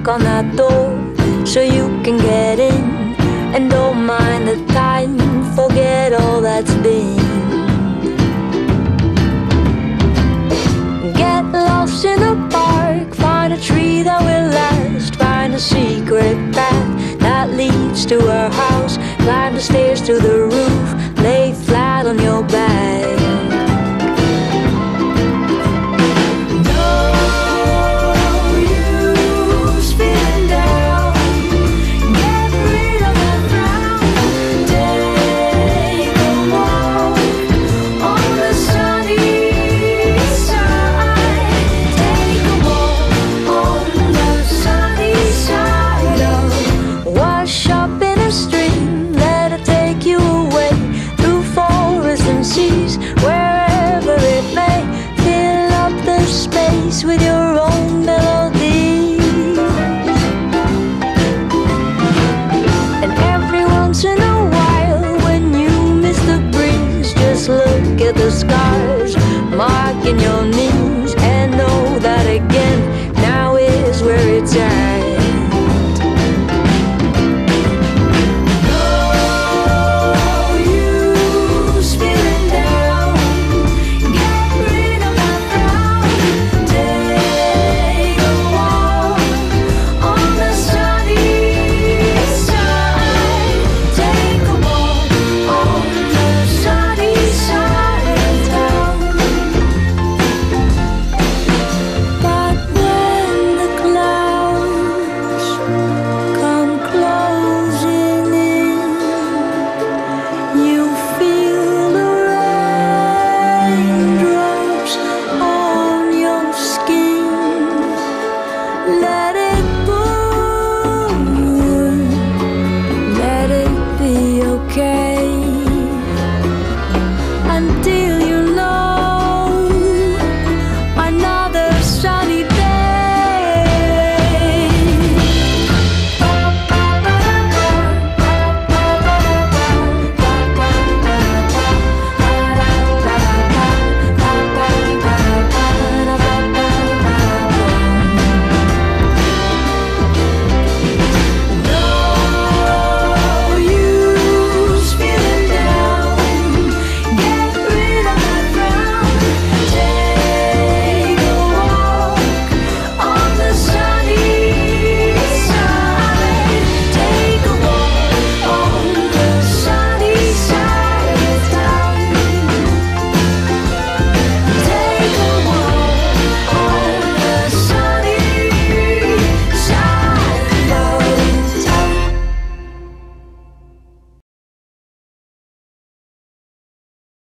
knock on that door so you can get in. And don't mind the time, forget all that's been. Get lost in the park, find a tree that will last. Find a secret path that leads to our house. Climb the stairs to the roof, lay flat on your back. Wherever it may, fill up the space with your own melody. And every once in a while, when you miss the breeze, just look at the scars marking your knees.